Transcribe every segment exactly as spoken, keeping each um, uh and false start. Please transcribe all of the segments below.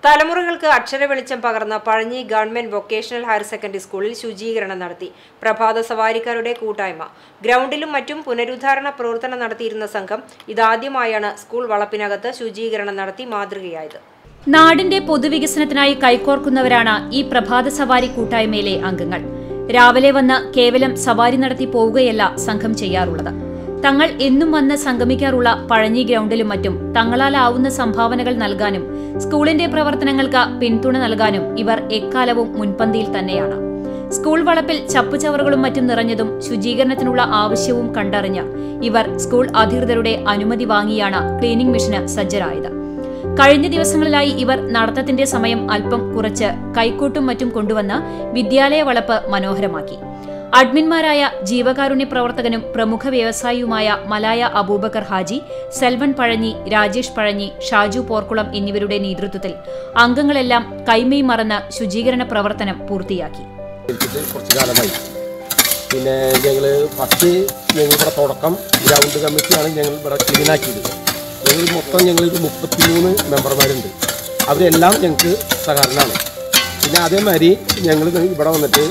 തലമുറകൾക്ക് അക്ഷര വെളിച്ചം പകർന്ന Pazhanji government vocational higher secondary സ്കൂളിൽ ശുചീകരണം നടത്തി. പ്രഭാത സവാരിക്കാരുടെ കൂട്ടായ്മ. ഗ്രൗണ്ടിലും മറ്റും പുനരുദ്ധാരണ പ്രവർത്തനം നടത്തിയിരുന്ന സംഘം ഇതാദ്യമായാണ് സ്കൂൾ വളപ്പിനകത്ത് ശുചീകരണം നടത്തി മാതൃകയായത്. നാടിന്റെ പൊതുവികസനത്തിനായി കൈകോർക്കുന്നവരാണ് ഈ പ്രഭാത സവാരി കൂട്ടായ്മയിലെ അംഗങ്ങൾ. രാവിലെ വന്ന് കേവലം സവാരി നടത്തി പോവുകയല്ല സംഘം ചെയ്യാറുള്ളത്. തങ്ങൾ എന്നും വന്ന് സംഗമിക്കാറുള്ള പഴഞ്ഞി ഗ്രൗണ്ടിലും മറ്റും തങ്ങളാലാവുന്ന സംഭാവനകൾ നൽകാനും സ്കൂളിന്റെ പ്രവർത്തനങ്ങൾക്ക് പിന്തുണ നൽകാനും ഇവർ എക്കാലവും മുൻപന്തിയിൽ തന്നെയാണ്. സ്കൂൾ വളപ്പിൽ ചപ്പുചവറുകളും മറ്റും നിറഞ്ഞതും ശുചീകരണത്തിനുള്ള ആവശ്യവും കണ്ടറിഞ്ഞ് ഇവർ സ്കൂൾ അധികൃതരുടെ അനുമതി വാങ്ങിയാണ് ക്ലീനിംഗ് മിഷന് സജ്ജരായത്. കഴിഞ്ഞ ദിവസങ്ങളിലായി ഇവർ നടത്തത്തിന്റെ സമയം അല്പം കുറച്ച് കൈക്കോട്ടും മറ്റും കൊണ്ടുവന്ന് വിദ്യാലയ വളപ്പ് മനോഹരമാക്കി. അഡ്മിന്മാരായ ജീവകാരുണ്യ പ്രവർത്തകനും പ്രമുഖ വ്യവസായിയുമായ മലായ അബൂബക്കർ ഹാജി, സെൽവൻ പഴഞ്ഞി, രാജേഷ് പഴഞ്ഞി, ഷാജു പോർക്കുളം എന്നിവരുടെ നേതൃത്വത്തിൽ അംഗങ്ങളെല്ലാം കൈമേയ് മറന്ന് ശുചീകരണ പ്രവർത്തനം പൂർത്തിയാക്കി. കുറച്ചു കാലമായി പിന്നെ ഞങ്ങൾ ഫസ്റ്റ് ഞങ്ങളുടെ തുടക്കം ഗ്രൗണ്ട് കമ്മിറ്റിയാണ് ഞങ്ങൾ ഇവിടെ ക്ലീനാക്കിയത്. ഞങ്ങൾ മൊത്തം ഞങ്ങളൊരു മുപ്പത്തിമൂന്ന് മെമ്പർമാരുണ്ട്. അവരെല്ലാം ഞങ്ങൾക്ക് സഹകരണമാണ്. പിന്നെ അതേമാതിരി ഞങ്ങൾ ഇവിടെ വന്നിട്ട്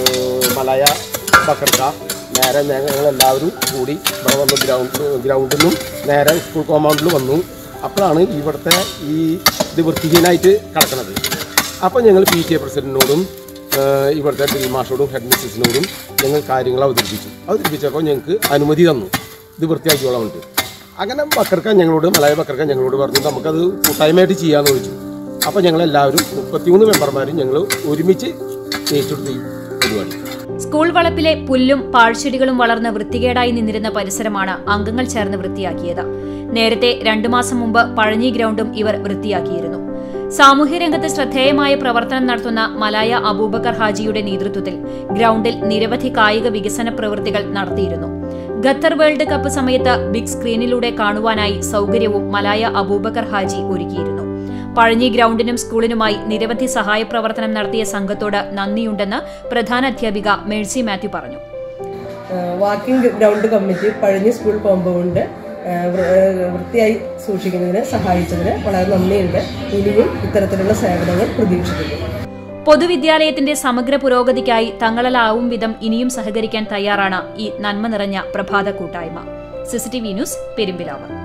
മലായ ബക്കർക്ക നേരെ ഞങ്ങളെല്ലാവരും കൂടി ഇവിടെ വന്ന് ഗ്രൗണ്ട് ഗ്രൗണ്ടിൽ നിന്നും നേരെ സ്കൂൾ കോമ്പൗണ്ടിൽ വന്നു. അപ്പോഴാണ് ഇവിടുത്തെ ഈ ഇത് വൃത്തിഹീനായിട്ട് കിടക്കുന്നത്. അപ്പോൾ ഞങ്ങൾ പി ടി എ പ്രസിഡന്റിനോടും ഇവിടുത്തെ ഡ്രിൽ മാസ്റ്ററോടും ഹെഡ് മിസ്സസിനോടും ഞങ്ങൾ കാര്യങ്ങൾ അവതരിപ്പിച്ചു. അവതരിപ്പിച്ചപ്പോൾ ഞങ്ങൾക്ക് അനുമതി തന്നു ഇത് വൃത്തിയാക്കിയോളാൻ വേണ്ടി. അങ്ങനെ ബക്കർക്ക ഞങ്ങളോട് മലായ ബക്കർക്ക ഞങ്ങളോട് പറഞ്ഞു നമുക്കത് കൂട്ടായ്മയായിട്ട് ചെയ്യാമെന്ന് ചോദിച്ചു. അപ്പോൾ ഞങ്ങളെല്ലാവരും മുപ്പത്തിമൂന്ന് മെമ്പർമാരും ഞങ്ങൾ ഒരുമിച്ച് ഏറ്റെടുത്ത് പരിപാടി. സ്കൂൾ വളപ്പിലെ പുല്ലും പാഴ്ചെടികളും വളർന്ന് വൃത്തികേടായി നിന്നിരുന്ന പരിസരമാണ് അംഗങ്ങൾ ചേർന്ന് വൃത്തിയാക്കിയത്. നേരത്തെ രണ്ടു മാസം മുമ്പ് പഴഞ്ഞി ഗ്രൗണ്ടും ഇവർ വൃത്തിയാക്കിയിരുന്നു. സാമൂഹ്യരംഗത്ത് ശ്രദ്ധേയമായ പ്രവർത്തനം നടത്തുന്ന മലായ അബൂബക്കർ ഹാജിയുടെ നേതൃത്വത്തിൽ ഗ്രൗണ്ടിൽ നിരവധി കായിക വികസന പ്രവൃത്തികൾ നടത്തിയിരുന്നു. ഖത്തർ വേൾഡ് കപ്പ് സമയത്ത് ബിഗ് സ്ക്രീനിലൂടെ കാണുവാനായി സൗകര്യവും മലായ അബൂബക്കർ ഹാജി ഒരുക്കിയിരുന്നു. പഴഞ്ഞി ഗ്രൗണ്ടിനും സ്കൂളിനുമായി നിരവധി സഹായ പ്രവർത്തനം നടത്തിയ സംഘത്തോട് നന്ദിയുണ്ടെന്ന് പ്രധാന അധ്യാപിക മേഴ്സി മാത്യു പറഞ്ഞു. Walking ground committee Pazhanji school compound വൃത്തിയായി സൂക്ഷിക്കുന്നതിന് സഹായിച്ചതിന് വളരെ നന്ദിയുണ്ട്. ഇനിയും ഇത്തരത്തിലുള്ള സേവനങ്ങൾ പ്രതീക്ഷിക്കുന്നു. പൊതുവിദ്യാലയത്തിന്റെ സമഗ്ര പുരോഗതിക്കായി തങ്ങളാവും വിധം ഇനിയും സഹകരിക്കാൻ തയ്യാറാണ് ഈ നന്മ നിറഞ്ഞ പ്രഭാത കൂട്ടായ്മ. CCTV news, Perumpilavu.